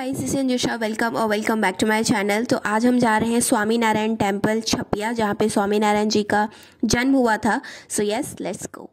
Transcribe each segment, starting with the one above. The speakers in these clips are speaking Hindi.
Guys, this is Anjusha. Welcome back to my channel. तो आज हम जा रहे हैं स्वामी नारायण टेम्पल छपिया, जहाँ पे स्वामी नारायण जी का जन्म हुआ था। So yes, let's go.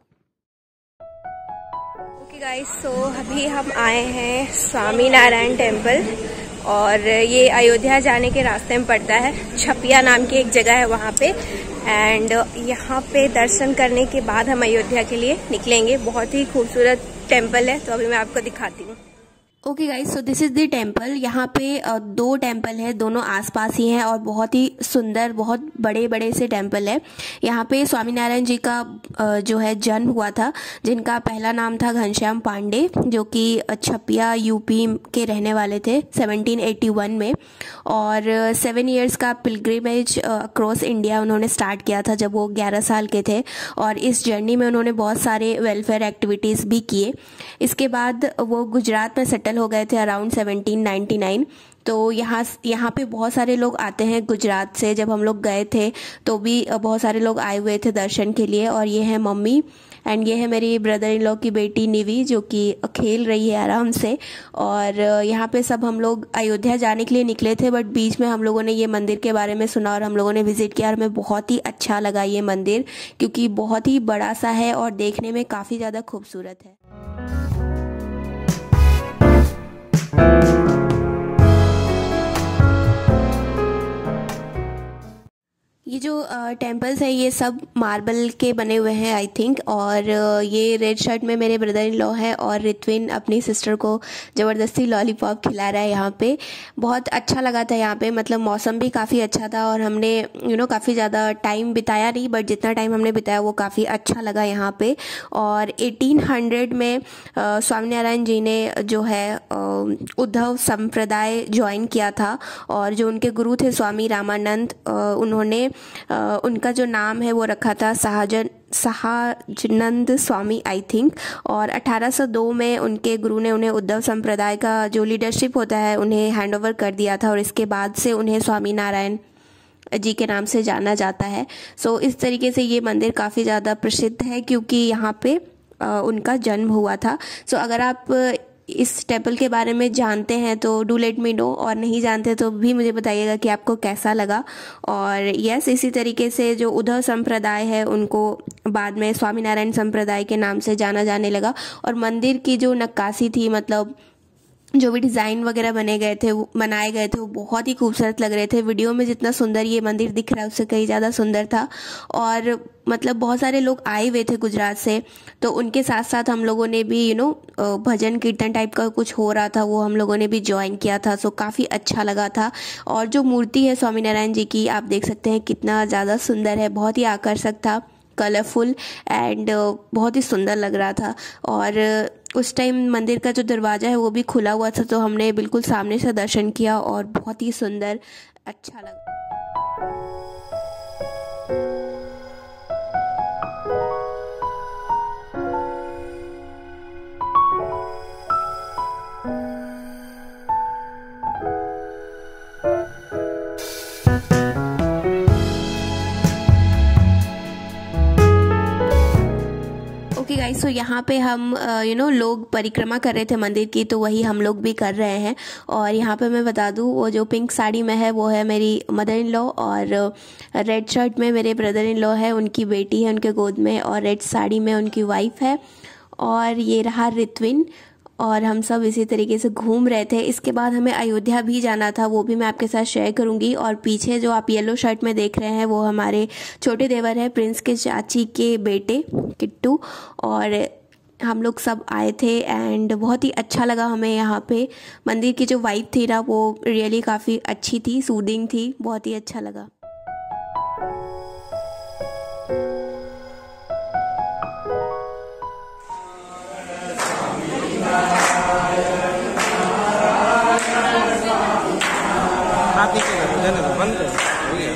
Okay guys, so अभी हम आए हैं स्वामी नारायण टेम्पल और ये अयोध्या जाने के रास्ते में पड़ता है। छपिया नाम की एक जगह है वहाँ पे, एंड यहाँ पे दर्शन करने के बाद हम अयोध्या के लिए निकलेंगे। बहुत ही खूबसूरत टेम्पल है, तो अभी मैं आपको दिखाती हूँ। Okay guys, so this is the temple. यहाँ पे दो टेम्पल है, दोनों आसपास ही हैं और बहुत ही सुंदर, बहुत बड़े बड़े से टेम्पल है। यहाँ पे स्वामी नारायण जी का जो है जन्म हुआ था, जिनका पहला नाम था घनश्याम पांडे, जो कि छपिया यूपी के रहने वाले थे 1781 में। और 7 इयर्स का पिलग्रिमेज अक्रॉस इंडिया उन्होंने स्टार्ट किया था जब वो 11 साल के थे, और इस जर्नी में उन्होंने बहुत सारे वेलफेयर एक्टिविटीज़ भी किए। इसके बाद वो गुजरात में सेटल हो गए थे अराउंड 1799। तो यहाँ पे बहुत सारे लोग आते हैं गुजरात से। जब हम लोग गए थे तो भी बहुत सारे लोग आए हुए थे दर्शन के लिए। और ये है मम्मी, एंड ये है मेरी ब्रदर इन लॉ की बेटी निवी, जो कि खेल रही है आराम से। और यहाँ पे सब हम लोग अयोध्या जाने के लिए निकले थे, बट बीच में हम लोगों ने ये मंदिर के बारे में सुना और हम लोगों ने विजिट किया और हमें बहुत ही अच्छा लगा ये मंदिर, क्योंकि बहुत ही बड़ा सा है और देखने में काफ़ी ज़्यादा खूबसूरत है। ये जो टेम्पल्स है ये सब मार्बल के बने हुए हैं आई थिंक। और ये रेड शर्ट में मेरे ब्रदर इन लॉ है और रित्विन अपनी सिस्टर को ज़बरदस्ती लॉलीपॉप खिला रहा है यहाँ पे। बहुत अच्छा लगा था यहाँ पे, मतलब मौसम भी काफ़ी अच्छा था और हमने काफ़ी ज़्यादा टाइम बिताया नहीं, बट जितना टाइम हमने बिताया वो काफ़ी अच्छा लगा यहाँ पे। और 1800 में स्वामी नारायण जी ने जो है उद्धव संप्रदाय ज्वाइन किया था, और जो उनके गुरु थे स्वामी रामानंद, उन्होंने उनका जो नाम है वो रखा था सहाजनंद स्वामी आई थिंक। और 1802 में उनके गुरु ने उन्हें उद्धव संप्रदाय का जो लीडरशिप होता है उन्हें हैंड ओवर कर दिया था, और इसके बाद से उन्हें स्वामी नारायण जी के नाम से जाना जाता है। सो इस तरीके से ये मंदिर काफ़ी ज़्यादा प्रसिद्ध है, क्योंकि यहाँ पे उनका जन्म हुआ था। सो अगर आप इस टेम्पल के बारे में जानते हैं तो डू लेट मी नो, और नहीं जानते तो भी मुझे बताइएगा कि आपको कैसा लगा। और यस, इसी तरीके से जो उद्धव संप्रदाय है उनको बाद में स्वामी नारायण संप्रदाय के नाम से जाना जाने लगा। और मंदिर की जो नक्काशी थी, मतलब जो भी डिज़ाइन वगैरह बनाए गए थे वो बहुत ही खूबसूरत लग रहे थे। वीडियो में जितना सुंदर ये मंदिर दिख रहा है उससे कहीं ज़्यादा सुंदर था। और मतलब बहुत सारे लोग आए हुए थे गुजरात से, तो उनके साथ साथ हम लोगों ने भी भजन कीर्तन टाइप का कुछ हो रहा था, वो हम लोगों ने भी ज्वाइन किया था। सो काफ़ी अच्छा लगा था। और जो मूर्ति है स्वामी नारायण जी की, आप देख सकते हैं कितना ज़्यादा सुंदर है, बहुत ही आकर्षक था, कलरफुल एंड बहुत ही सुंदर लग रहा था। और उस टाइम मंदिर का जो दरवाज़ा है वो भी खुला हुआ था, तो हमने बिल्कुल सामने से दर्शन किया और बहुत ही सुंदर अच्छा लगा। ओके गाइस, सो यहाँ पे हम लोग परिक्रमा कर रहे थे मंदिर की, तो वही हम लोग भी कर रहे हैं। और यहाँ पे मैं बता दूँ, वो जो पिंक साड़ी में है वो है मेरी मदर इन लॉ, और रेड शर्ट में मेरे ब्रदर इन लॉ है, उनकी बेटी है उनके गोद में, और रेड साड़ी में उनकी वाइफ है, और ये रहा रित्विन। और हम सब इसी तरीके से घूम रहे थे। इसके बाद हमें अयोध्या भी जाना था, वो भी मैं आपके साथ शेयर करूंगी। और पीछे जो आप येलो शर्ट में देख रहे हैं वो हमारे छोटे देवर हैं, प्रिंस के चाची के बेटे किट्टू। और हम लोग सब आए थे एंड बहुत ही अच्छा लगा हमें यहाँ पे। मंदिर की जो वाइब थी ना वो रियली काफ़ी अच्छी थी, सूदिंग थी, बहुत ही अच्छा लगा। बंद कर हो गया।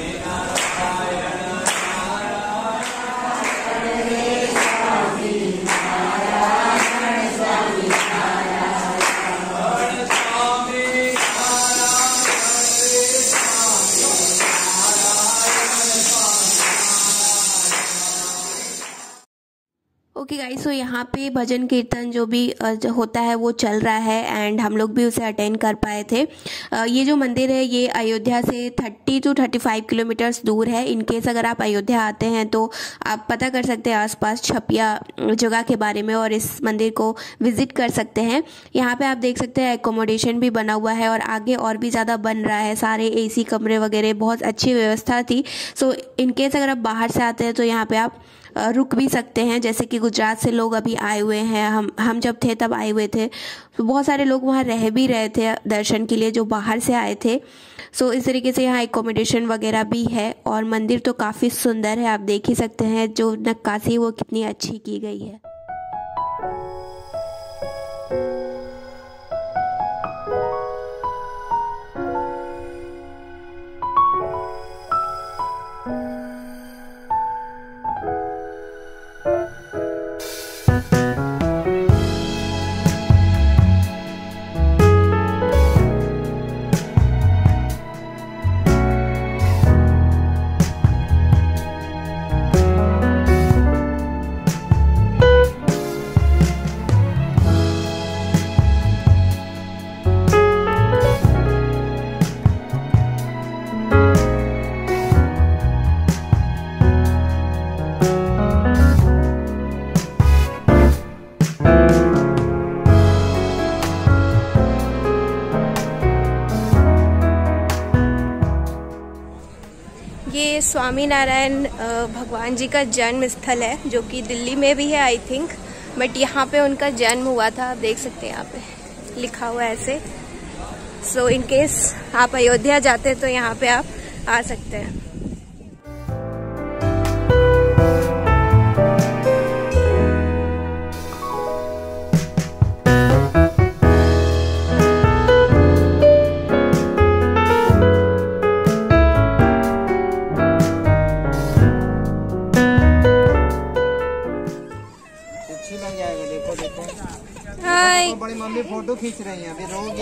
ओके गाइस, तो यहाँ पे भजन कीर्तन जो भी होता है वो चल रहा है एंड हम लोग भी उसे अटेंड कर पाए थे। ये जो मंदिर है ये अयोध्या से 30 to 35 किलोमीटर्स दूर है। इनकेस अगर आप अयोध्या आते हैं तो आप पता कर सकते हैं आसपास छपिया जगह के बारे में और इस मंदिर को विजिट कर सकते हैं। यहाँ पे आप देख सकते हैं एकोमोडेशन भी बना हुआ है और आगे और भी ज़्यादा बन रहा है। सारे AC कमरे वगैरह, बहुत अच्छी व्यवस्था थी। सो इनकेस अगर आप बाहर से आते हैं तो यहाँ पे आप रुक भी सकते हैं। जैसे कि गुजरात से लोग अभी आए हुए हैं, हम जब थे तब आए हुए थे, तो बहुत सारे लोग वहाँ रह भी रहे थे दर्शन के लिए जो बाहर से आए थे। सो इस तरीके से यहाँ एकोमोडेशन वगैरह भी है और मंदिर तो काफ़ी सुंदर है। आप देख ही सकते हैं जो नक्काशी वो कितनी अच्छी की गई है। ये स्वामी नारायण भगवान जी का जन्म स्थल है जो कि दिल्ली में भी है आई थिंक, बट यहाँ पे उनका जन्म हुआ था। आप देख सकते हैं यहाँ पे लिखा हुआ है ऐसे। सो इन केस आप अयोध्या जाते हैं तो यहाँ पे आप आ सकते हैं। हाय, बड़ी मम्मी फोटो खींच रही हैं, अभी रोगी।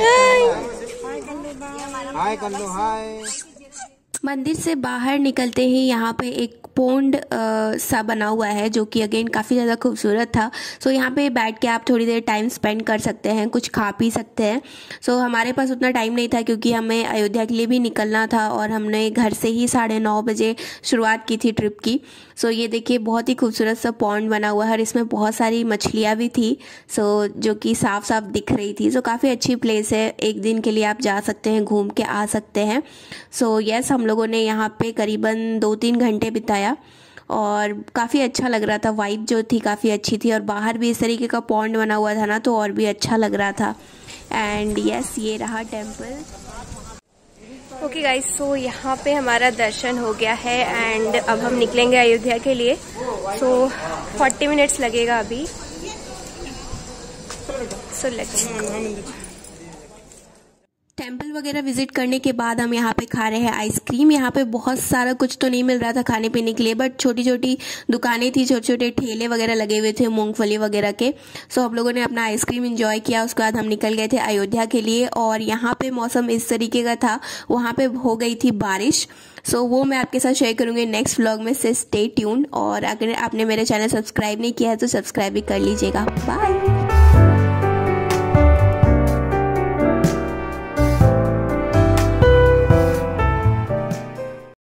हाय कर लो, हाय। मंदिर से बाहर निकलते ही यहाँ पे एक पोंड सा बना हुआ है जो कि अगेन काफ़ी ज़्यादा खूबसूरत था। सो यहाँ पे बैठ के आप थोड़ी देर टाइम स्पेंड कर सकते हैं, कुछ खा पी सकते हैं। सो हमारे पास उतना टाइम नहीं था क्योंकि हमें अयोध्या के लिए भी निकलना था और हमने घर से ही 9:30 बजे शुरुआत की थी ट्रिप की। सो ये देखिए बहुत ही खूबसूरत सा पॉन्ड बना हुआ है और इसमें बहुत सारी मछलियाँ भी थी जो कि साफ साफ दिख रही थी। सो काफ़ी अच्छी प्लेस है, एक दिन के लिए आप जा सकते हैं, घूम के आ सकते हैं। सो यस, हम लोगों ने यहाँ पे करीबन 2-3 घंटे बिताया और काफ़ी अच्छा लग रहा था। वाइब जो थी काफ़ी अच्छी थी और बाहर भी इस तरीके का पॉन्ड बना हुआ था ना, तो और भी अच्छा लग रहा था। एंड यस, ये रहा टेम्पल। ओके गाइस, सो यहाँ पे हमारा दर्शन हो गया है एंड अब हम निकलेंगे अयोध्या के लिए। सो 40 मिनट्स लगेगा अभी। सो लेट्स टेम्पल वगैरह विजिट करने के बाद हम यहाँ पे खा रहे हैं आइसक्रीम। यहाँ पे बहुत सारा कुछ तो नहीं मिल रहा था खाने पीने के लिए, बट छोटी छोटी दुकानें थी, छोटे छोटे ठेले वगैरह लगे हुए थे मूंगफली वगैरह के। सो हम लोगों ने अपना आइसक्रीम एंजॉय किया। उसके बाद हम निकल गए थे अयोध्या के लिए और यहाँ पे मौसम इस तरीके का था, वहाँ पे हो गई थी बारिश। सो वो मैं आपके साथ शेयर करूँगी नेक्स्ट व्लॉग में, से स्टे ट्यून। और अगर आपने मेरे चैनल सब्सक्राइब नहीं किया है तो सब्सक्राइब भी कर लीजिएगा। बाय।